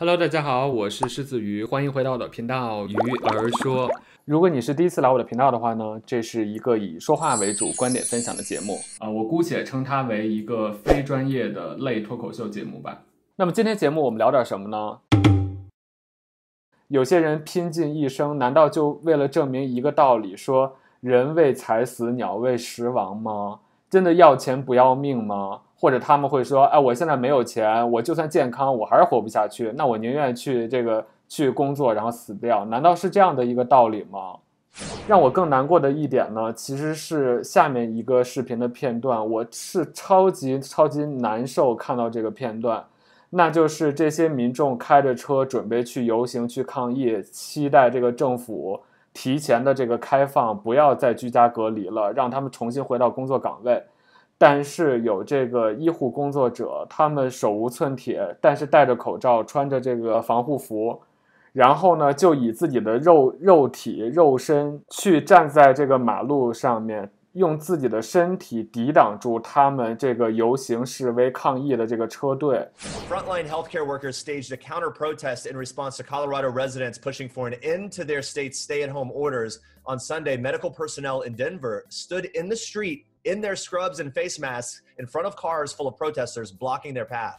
Hello，大家好，我是狮子鱼，欢迎回到我的频道鱼儿说。如果你是第一次来我的频道的话呢，这是一个以说话为主、观点分享的节目我姑且称它为一个非专业的类脱口秀节目吧。那么今天节目我们聊点什么呢？有些人拼尽一生，难道就为了证明一个道理，说人为财死，鸟为食亡吗？真的要钱不要命吗？或者他们会说，哎，我现在没有钱，我就算健康，我还是活不下去，那我宁愿去工作，然后死掉，难道是这样的一个道理吗？让我更难过的一点呢，其实是下面一个视频的片段，我是超级难受看到这个片段。那就是这些民众开着车准备去游行去抗议，期待这个政府提前的这个开放，不要再居家隔离了，让他们重新回到工作岗位。但是有这个医护工作者，他们手无寸铁，但是戴着口罩，穿着这个防护服，然后呢，就以自己的肉体肉身去站在这个马路上面，用自己的身体抵挡住他们这个游行示威抗议的这个车队。 Frontline healthcare workers staged a counter protest in response to Colorado residents pushing for an end to their state's stay-at-home orders. On Sunday, medical personnel in Denver stood in the street in their scrubs and face masks in front of cars full of protesters blocking their path.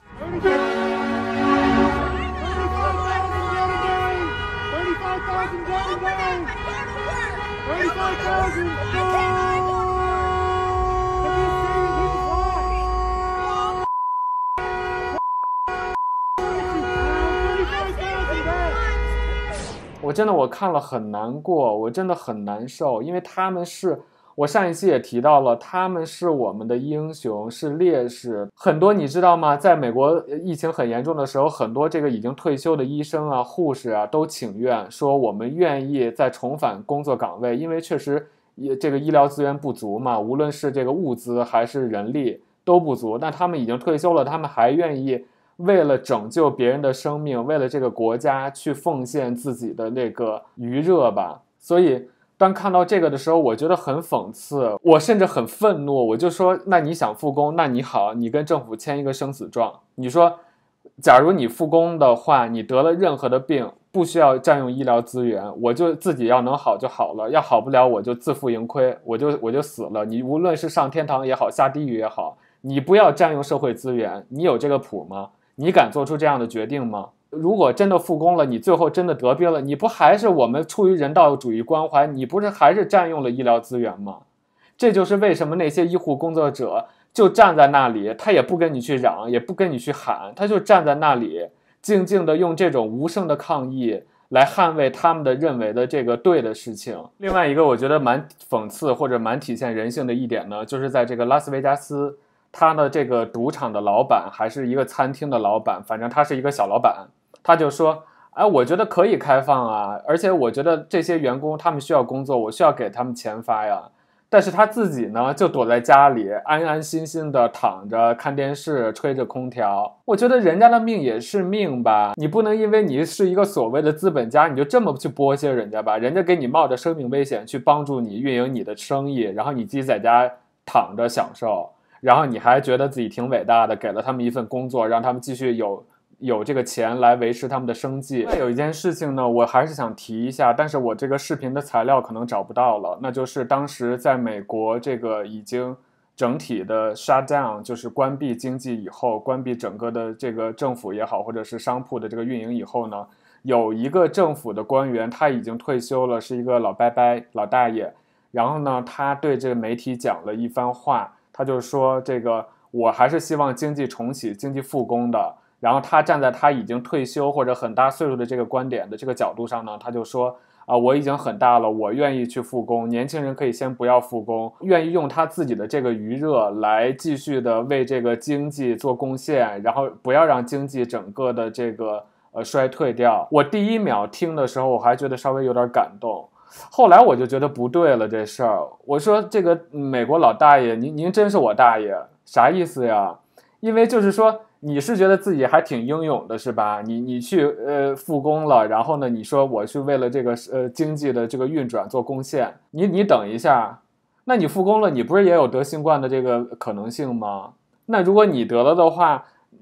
我看了很难过，我真的很难受，因为他们是我上一期也提到了，他们是我们的英雄，是烈士。很多你知道吗？在美国疫情很严重的时候，很多这个已经退休的医生啊、护士啊都请愿说，我们愿意再重返工作岗位，因为确实这个医疗资源不足嘛，无论是这个物资还是人力都不足。但他们已经退休了，他们还愿意为了拯救别人的生命，为了这个国家去奉献自己的那个余热吧。所以当看到这个的时候，我觉得很讽刺，我甚至很愤怒。我就说，那你想复工，那你好，你跟政府签一个生死状。你说，假如你复工的话，你得了任何的病，不需要占用医疗资源，我就自己要能好就好了，要好不了我就自负盈亏，我就死了。你无论是上天堂也好，下地狱也好，你不要占用社会资源，你有这个谱吗？你敢做出这样的决定吗？如果真的复工了，你最后真的得病了，你不还是我们出于人道主义关怀，你不是还是占用了医疗资源吗？这就是为什么那些医护工作者就站在那里，他也不跟你去嚷，也不跟你去喊，他就站在那里静静的用这种无声的抗议来捍卫他们的认为的这个对的事情。另外一个我觉得蛮讽刺或者蛮体现人性的一点呢，就是在这个拉斯维加斯，他的这个赌场的老板还是一个餐厅的老板，反正他是一个小老板，他就说，哎，我觉得可以开放啊，而且我觉得这些员工他们需要工作，我需要给他们钱发呀。但是他自己呢，就躲在家里，安安心心的躺着看电视，吹着空调。我觉得人家的命也是命吧，你不能因为你是一个所谓的资本家，你就这么去剥削人家吧？人家给你冒着生命危险去帮助你运营你的生意，然后你自己在家躺着享受，然后你还觉得自己挺伟大的，给了他们一份工作，让他们继续有这个钱来维持他们的生计。那有一件事情呢，我还是想提一下，但是我这个视频的材料可能找不到了，那就是当时在美国这个已经整体的 shut down， 就是关闭经济以后，关闭整个的这个政府也好，或者是商铺的这个运营以后呢，有一个政府的官员他已经退休了，是一个老伯伯老大爷，然后呢，他对这个媒体讲了一番话，他就说这个我还是希望经济重启、经济复工的。然后他站在他已经退休或者很大岁数的这个观点的这个角度上呢，他就说我已经很大了，我愿意去复工，年轻人可以先不要复工，愿意用他自己的这个余热来继续的为这个经济做贡献，然后不要让经济整个的这个衰退掉。我第一秒听的时候，我还觉得稍微有点感动。后来我就觉得不对了，这事儿，我说这个美国老大爷，您真是我大爷，啥意思呀？因为就是说，你是觉得自己还挺英勇的是吧？你去复工了，然后呢，你说我是为了这个经济的这个运转做贡献，你等一下，那你复工了，你不是也有得新冠的这个可能性吗？那如果你得了的话，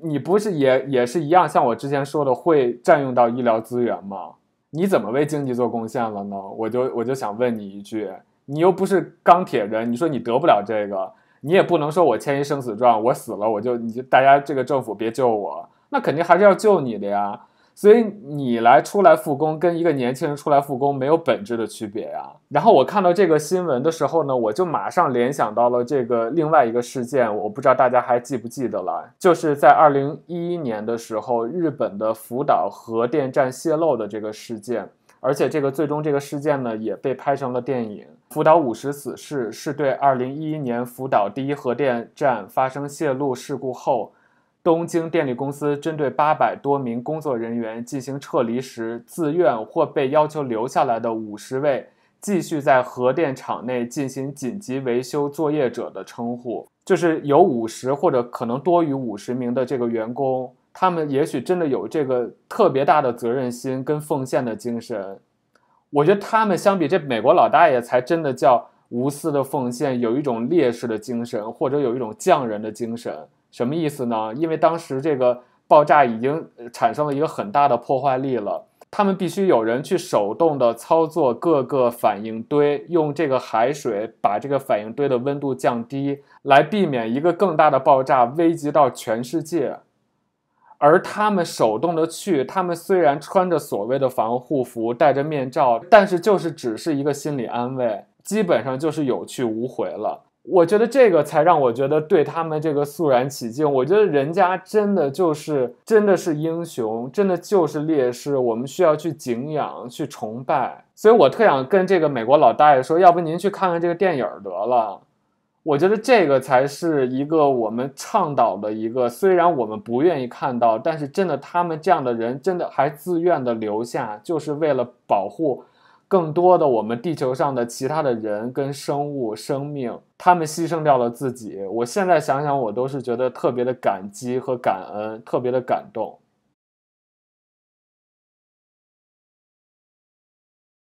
你不是也是一样，像我之前说的，会占用到医疗资源吗？你怎么为经济做贡献了呢？我就想问你一句，你又不是钢铁人，你说你得不了这个，你也不能说我签一生死状，我死了大家这个政府别救我，那肯定还是要救你的呀。所以你出来复工跟一个年轻人出来复工没有本质的区别呀。然后我看到这个新闻的时候呢，我就马上联想到了这个另外一个事件，我不知道大家还记不记得了，就是在2011年的时候，日本的福岛核电站泄漏的这个事件。而且最终这个事件呢也被拍成了电影。福岛50死士是对2011年福岛第一核电站发生泄漏事故后，东京电力公司针对800多名工作人员进行撤离时，自愿或被要求留下来的50位继续在核电厂内进行紧急维修作业者的称呼，就是有50或者可能多于50名的这个员工，他们也许真的有这个特别大的责任心跟奉献的精神。我觉得他们相比这美国老大爷才真的叫无私的奉献，有一种烈士的精神，或者有一种匠人的精神。什么意思呢？因为当时这个爆炸已经产生了一个很大的破坏力了，他们必须有人去手动的操作各个反应堆，用这个海水把这个反应堆的温度降低，来避免一个更大的爆炸危及到全世界。而他们手动的去，他们虽然穿着所谓的防护服，戴着面罩，但是只是一个心理安慰，基本上就是有去无回了。我觉得这个才让我觉得对他们这个肃然起敬。我觉得人家真的是英雄，真的就是烈士，我们需要去敬仰，去崇拜。所以我特想跟这个美国老大爷说，要不您去看看这个电影得了。我觉得这个才是一个我们倡导的一个，虽然我们不愿意看到，但是真的他们这样的人真的还自愿的留下，就是为了保护更多的我们地球上的其他的人跟生物生命，他们牺牲掉了自己。我现在想想，我都是觉得特别的感激和感恩，特别的感动。